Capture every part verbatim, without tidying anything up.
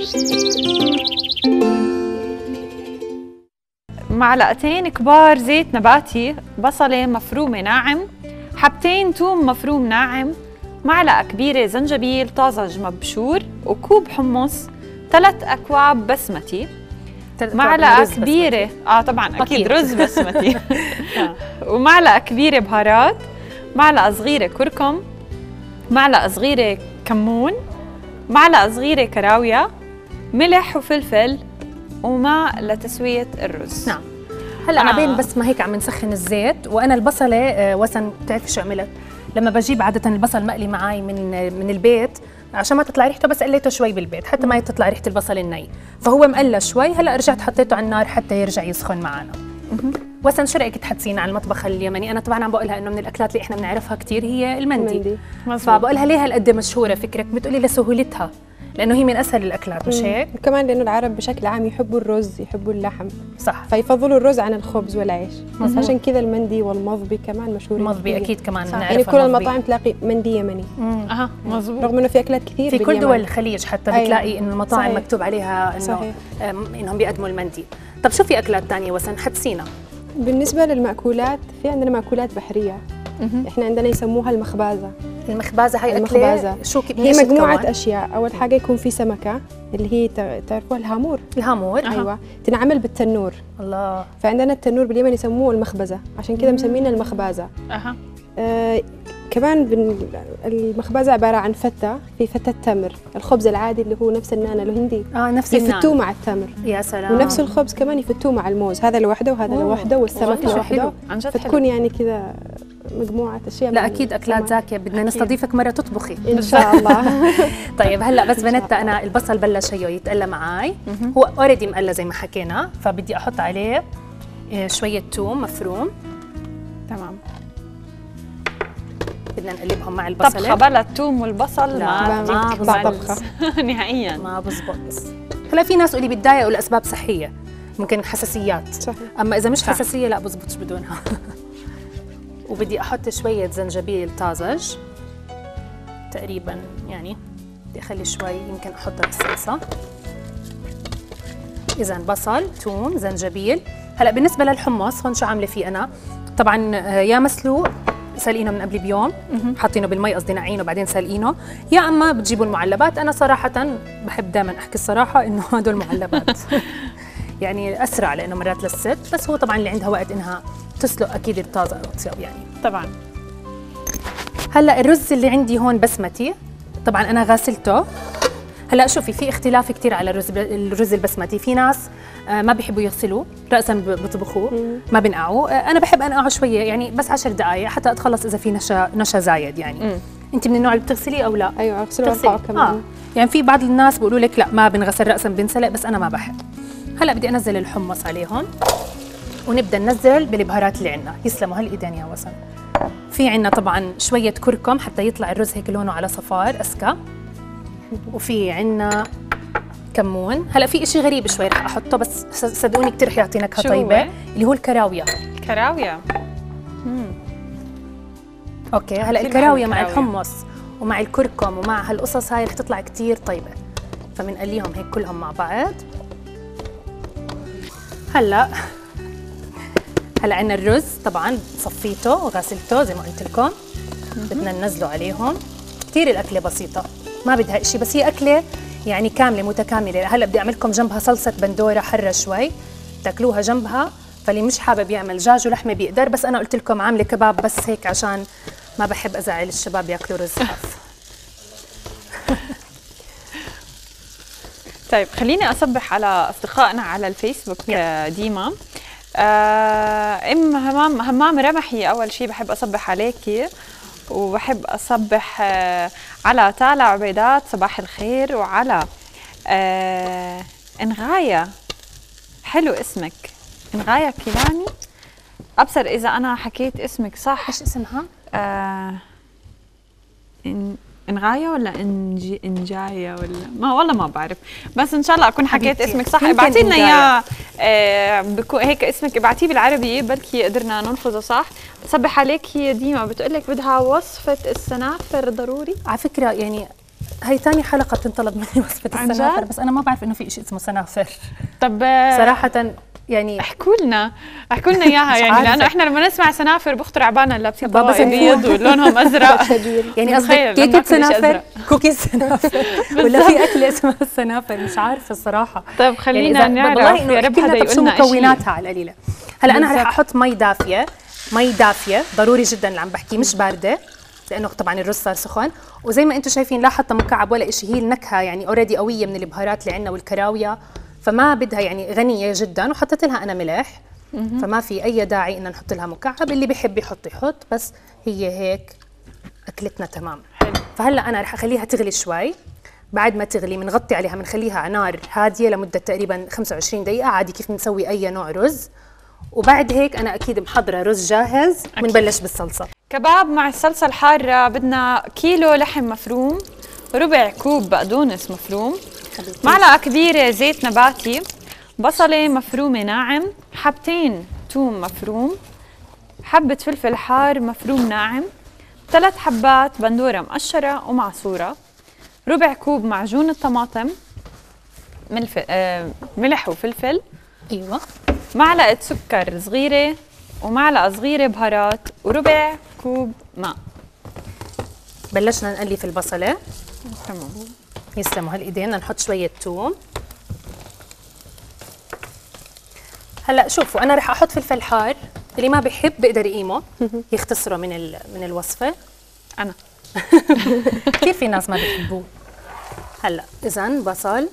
معلقتين كبار زيت نباتي، بصلة مفرومة ناعم، حبتين توم مفروم ناعم، معلقة كبيرة زنجبيل طازج مبشور، وكوب حمص، ثلاث أكواب بسمتي، معلقة كبيرة بسمتي. اه طبعا اكيد, أكيد. رز بسمتي ومعلقة كبيرة بهارات، معلقة صغيرة كركم، معلقة صغيرة كمون، معلقة صغيرة كراوية، ملح وفلفل، وماء لتسوية الرز. نعم. هلا عبين بس ما هيك عم نسخن الزيت، وانا البصله آه وسن بتعرفي شو عملت؟ لما بجيب عاده البصل مقلي معي من من البيت عشان ما تطلع ريحته، بس قليته شوي بالبيت حتى ما تطلع ريحه البصل الني، فهو مقلى شوي. هلا رجعت حطيته على النار حتى يرجع يسخن معنا. وسن شو رايك تحدثينا عن المطبخ اليمني؟ انا طبعا عم بقولها انه من الاكلات اللي احنا بنعرفها كثير هي المندي، فبقولها ليه هالقد مشهوره؟ فكرك بتقولي لسهولتها، لانه هي من اسهل الاكلات مش هيك؟ وكمان لانه العرب بشكل عام يحبوا الرز، يحبوا اللحم، صح، فيفضلوا الرز عن الخبز والعيش. بس عشان كذا المندي والمضبي كمان مشهورين. المضبي اكيد كمان بنعرفها، يعني كل المطاعم تلاقي مندي يمني. اها مزبوط، رغم انه في اكلات كثير في كل دول الخليج حتى أيوة. بتلاقي انه المطاعم صحيح. مكتوب عليها انه صحيح. انهم بيقدموا المندي. طب شو في اكلات ثانيه وسن حدسينا؟ بالنسبه للمأكولات في عندنا مأكولات بحريه. مه. احنا عندنا يسموها المخبازه. المخبازه هي المخبازه شو هي مجموعه كمان؟ اشياء. اول حاجه يكون في سمكه اللي هي تعرفوها الهامور. الهامور ايوه أه. تنعمل بالتنور. الله. فعندنا التنور باليمن يسموه المخبزه، عشان كذا مسمينها المخبازه. اها آه كمان المخبزه عباره عن فته، في فته تمر، الخبز العادي اللي هو نفس النانا الهندي اه نفس يفتوه مع التمر. يا سلام. ونفس الخبز كمان يفتوه مع الموز، هذا لوحده وهذا لوحده والسمك لوحده، فتكون يعني كذا مجموعه اشياء. لا اكيد اكلات زاكيه، بدنا نستضيفك مره تطبخي ان شاء الله. طيب هلا بس بنتا انا البصل بلش هيو يتقلى معي، هو اوريدي مقلى زي ما حكينا، فبدي احط عليه شويه ثوم مفروم. تمام، بدنا نقلبهم مع البصله. طبخه بلا الثوم والبصل لا ما بزبط نهائيا، ما بزبط. هلا في ناس اللي بتضايقوا لاسباب صحيه، ممكن حساسيات صحيح. اما اذا مش حساسيه لا بزبطش بدونها. وبدي احط شويه زنجبيل طازج تقريبا، يعني بدي اخلي شوي يمكن احطها بالصلصه. اذا بصل ثوم زنجبيل. هلا بالنسبه للحمص هون شو عامله فيه انا؟ طبعا يا مسلوق سالقينه من قبل بيوم، حاطينه بالمي قصدي نقعينه بعدين سالقينه، يا اما بتجيبوا المعلبات. انا صراحه بحب دائما احكي الصراحه انه هدول معلبات يعني اسرع، لانه مرات للست، بس هو طبعا اللي عندها وقت انها تسلق اكيد الطازه اطيب يعني طبعا. هلا الرز اللي عندي هون بسمتي، طبعا انا غاسلته. هلا شوفي في اختلاف كثير على الرز الرز البسمتي، في ناس ما بيحبوا يغسلوه راسا بيطبخوه ما بنقعوه، انا بحب انقعه شويه يعني بس عشر دقائق حتى اتخلص اذا في نشا نشا زايد يعني. مم. انت من النوع اللي بتغسليه او لا؟ ايوه اغسله وارفعه كمان. آه. يعني في بعض الناس بيقولوا لك لا ما بنغسل راسا بنسلق، بس انا ما بحب. هلا بدي انزل الحمص عليهم ونبدا ننزل بالبهارات اللي عندنا. يسلموا هالايدين يا وسن. في عندنا طبعا شويه كركم حتى يطلع الرز هيك لونه على صفار اسكى، وفي عندنا كمون. هلا في شيء غريب شوي رح احطه بس صدقوني كثير رح يعطي نكهه طيبه، اللي هو الكراويه. كراويه امم اوكي. هلا الكراويه مع الحمص ومع الكركم ومع هالقصص هاي رح تطلع كثير طيبه، فبنقليهم هيك كلهم مع بعض. هلا هلا عندنا الرز طبعا صفيته وغسلته زي ما قلت لكم، بدنا ننزله عليهم. كثير الاكله بسيطه ما بدها شيء، بس هي اكله يعني كامله متكامله. هلا بدي اعمل لكم جنبها صلصه بندوره حره شوي تاكلوها جنبها، فاللي مش حابب يعمل دجاج ولحمه بيقدر، بس انا قلت لكم عامله كباب بس هيك عشان ما بحب ازعل الشباب ياكلوا رز خف. طيب خليني اصبح على اصدقائنا على الفيسبوك ديما. آه ام همام همام رمحي، اول شيء بحب اصبح عليكي، وبحب اصبح آه على تالا عبيدات صباح الخير، وعلى آه انغايه، حلو اسمك انغايه كيلاني، ابصر اذا انا حكيت اسمك صح. ايش اسمها؟ آه إن انغايه ولا انجي انجايه ولا ما والله ما بعرف، بس ان شاء الله اكون حكيت اسمك صح. ابعتي لنا اياه آه بكون هيك اسمك ابعتيه بالعربي بلكي قدرنا ننفذه صح. بصبح عليك هي ديما بتقول لك بدها وصفه السنافر ضروري. على فكره يعني هي ثاني حلقه بتنطلب مني وصفه السنافر، بس انا ما بعرف انه في شيء اسمه سنافر. طب صراحه يعني احكوا لنا احكوا لنا اياها يعني، لانه احنا لما نسمع سنافر بخطر على بالنا لابسين طواقي بيض ولونهم ازرق. يعني قصدك كيكه سنافر، كوكيز سنافر، ولا في اكله اسمها السنافر؟ مش عارفه الصراحه. طيب خلينا يعني نعرف والله يا رب هذا يقول لنا مكوناتها على القليله. هلا انا رح احط مي دافيه، مي دافيه ضروري جدا اللي عم بحكيه، مش بارده لانه طبعا الرز صار سخن. وزي ما انتم شايفين لا حتى مكعب ولا شيء، هي النكهه يعني اوريدي قويه من البهارات اللي عندنا والكراويه، فما بدها يعني غنيه جدا. وحطيت لها انا ملح، فما في اي داعي ان نحط لها مكعب. اللي بيحب يحط يحط، بس هي هيك اكلتنا تمام. حلو. فهلا انا رح اخليها تغلي شوي. بعد ما تغلي بنغطي عليها، بنخليها على نار هاديه لمده تقريبا خمسة وعشرين دقيقه، عادي كيف بنسوي اي نوع رز. وبعد هيك انا اكيد محضره رز جاهز، بنبلش بالصلصه. كباب مع الصلصه الحاره بدنا كيلو لحم مفروم، ربع كوب بقدونس مفروم، معلقه كبيره زيت نباتي، بصله مفرومه ناعم، حبتين ثوم مفروم، حبه فلفل حار مفروم ناعم، ثلاث حبات بندوره مقشره ومعصوره، ربع كوب معجون الطماطم، ملف... آه... ملح وفلفل، ايوه، معلقه سكر صغيره، ومعلقه صغيره بهارات، وربع كوب ماء. بلشنا نقلي في البصله. تمام، يسلموا هالايدين. بدنا نحط شويه ثوم. هلا شوفوا انا رح احط فلفل حار، اللي ما بيحب بيقدر يقيمه يختصره من من الوصفه. انا كثير في ناس ما بيحبوه. هلا اذا بصل،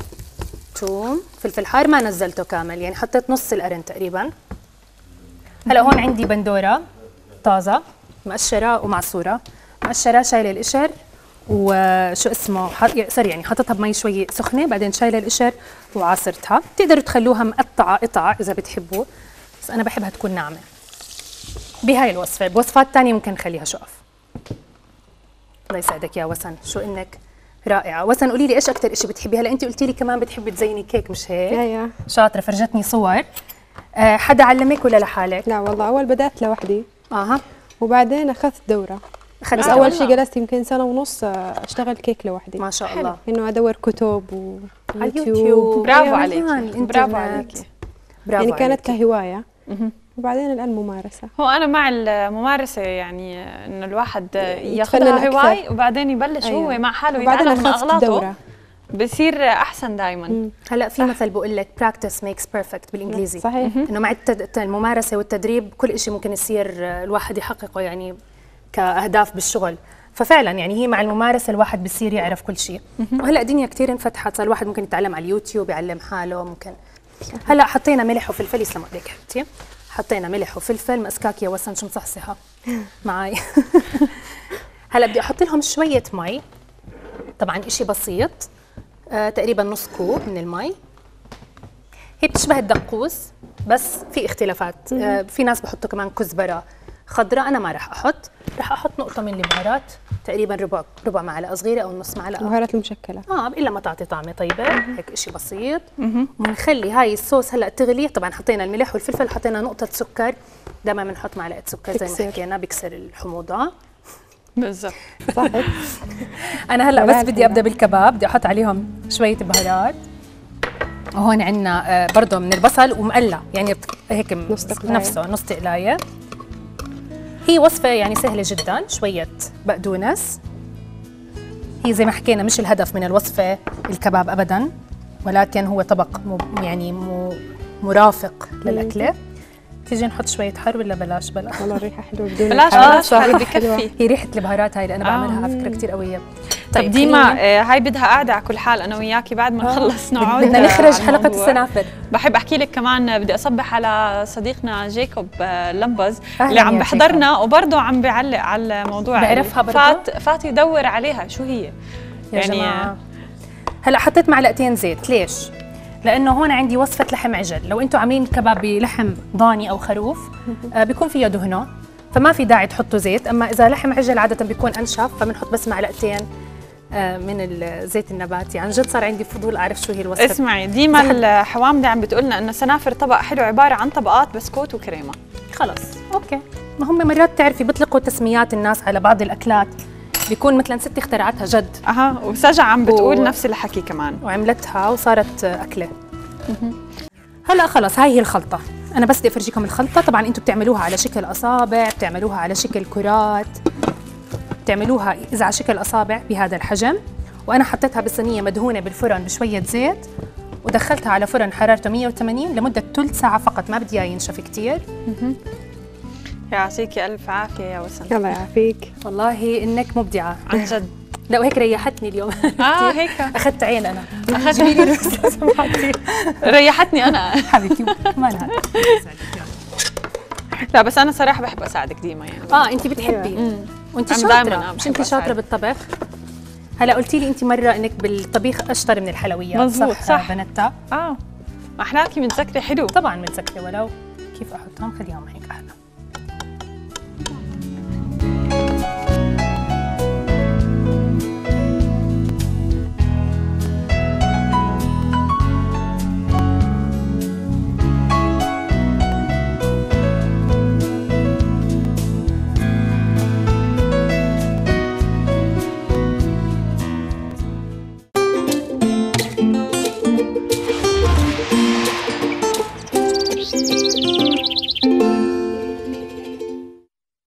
ثوم، فلفل حار ما نزلته كامل، يعني حطيت نص القرن تقريبا. هلا هون عندي بندوره طازه مقشره ومعصوره. مقشره شايله القشر، وشو اسمه حط... سوري يعني حطيتها بمي شوي سخنه، بعدين شايله القشر وعصرتها. بتقدروا تخلوها مقطعه قطع اذا بتحبوا، بس انا بحبها تكون ناعمه بهاي الوصفه. بوصفات ثانيه ممكن نخليها شقف. الله يسعدك يا وسن، شو انك رائعه. وسن قولي لي ايش اكثر شيء بتحبي؟ هلا انت قلتي لي كمان بتحبي تزيني كيك، مش هيك؟ ايوه شاطره، فرجتني صور. أه حدا علمك ولا لحالك؟ لا والله اول بدات لوحدي، اها، وبعدين اخذت دوره. بس اول شيء جلست يمكن سنه ونص اشتغل كيك لوحدي. ما شاء الله. انه ادور كتب ويوتيوب. برافو عليكي، برافو عليكي. برافو يعني كانت كهوايه، وبعدين الان ممارسه. هو انا مع الممارسه، يعني انه الواحد ياخذها هواي وبعدين يبلش أيوة. هو مع حاله يتعلم من اغلاطه، بصير احسن دائما. هلا في مثل بقول لك براكتس ميكس بيرفكت بالانجليزي. صحيح. انه مع الممارسه والتدريب كل شيء ممكن يصير الواحد يحققه يعني كاهداف بالشغل. ففعلا يعني هي مع الممارسه الواحد بصير يعرف كل شيء. وهلا الدنيا كثير انفتحت، صار الواحد ممكن يتعلم على اليوتيوب، يعلم حاله ممكن. هلا حطينا ملح وفلفل، يسلم ايديك حبيبتي. حطينا ملح وفلفل. مسكاك يا وسن شو مصحصحه معي. هلا بدي احط لهم شويه مي، طبعا اشي بسيط، آه تقريبا نص كوب من المي. هي بتشبه الدقوس بس في اختلافات. آه في ناس بحطوا كمان كزبره خضراء، انا ما راح احط. راح احط نقطه من البهارات، تقريبا ربع ربع معلقه صغيره او نص معلقه. البهارات المشكله اه الا ما تعطي طعمه طيبه. هيك شيء بسيط. وبنخلي هاي الصوص هلا تغلي. طبعا حطينا الملح والفلفل، حطينا نقطه سكر، دائما بنحط معلقه سكر زي ما حكينا بيكسر الحموضه. بالضبط صحيح. انا هلا بس بدي ابدا بالكباب، بدي احط عليهم شويه بهارات. وهون عندنا برضه من البصل ومقلع، يعني هيك نفسه نص تقلايه. هي وصفه يعني سهله جدا. شويه بقدونس، هي زي ما حكينا مش الهدف من الوصفه الكباب ابدا، ولكن هو طبق يعني مرافق للاكله. تيجي نحط شويه حر ولا بلاش؟ بلا والله الريحه حلوه بدون بلاش بلاش حر بكفي. هي ريحه البهارات هاي اللي انا بعملها على فكره كثير قويه. طيب ديما هاي بدها قاعده على كل حال انا وياكي بعد ما نخلص نقعد بدنا نخرج حلقه السنافر. بحب احكي لك كمان، بدي اصبح على صديقنا جيكوب لمبز اللي عم بحضرنا وبرضه عم بيعلق على الموضوع. بعرفها برضه، فات فات يدور عليها شو هي يا يعني جماعة. هلا حطيت معلقتين زيت. ليش؟ لانه هون عندي وصفه لحم عجل. لو انتم عاملين كباب بلحم ضاني او خروف آه بيكون فيها دهنه، فما في داعي تحطوا زيت. اما اذا لحم عجل عاده بيكون انشف، فبنحط بس معلقتين آه من الزيت النباتي. عن جد صار عندي فضول اعرف شو هي الوصفه. اسمعي ديما الحوامدة عم بتقولنا انه سنافر طبق حلو عباره عن طبقات بسكوت وكريمه. خلص اوكي. ما هم مرات تعرفي بيطلقوا تسميات الناس على بعض الاكلات، بيكون مثلا ستي اخترعتها جد. اها وسجع عم بتقول و... نفس الحكي كمان وعملتها وصارت اكله. هلا خلص هاي هي الخلطه. انا بس بدي افرجيكم الخلطه. طبعا انتم بتعملوها على شكل اصابع، بتعملوها على شكل كرات، بتعملوها اذا على شكل اصابع بهذا الحجم. وانا حطيتها بصينيه مدهونه بالفرن بشويه زيت، ودخلتها على فرن حرارته مية وثمانين لمده ثلث ساعه فقط، ما بدي اياه ينشف كثير. يعطيكي الف عافيه يا وسن. الله يعافيك. والله انك مبدعه عن جد. لا وهيك ريحتني اليوم. اه هيك اخذت عين انا. اخذتني ريحتني انا حبيبتي كمان هذا. لا بس انا صراحه بحب اساعدك ديما يعني. اه انت بتحبي وانت شاطره، مش انت شاطره بالطبخ. هلا قلتي لي انت مره انك بالطبيخ اشطر من الحلويات. مزبوط صح, صح. بنتا. اه احلاكي متذكره حلو. طبعا متذكره، ولو كيف احطهم خليهم هيك احلى.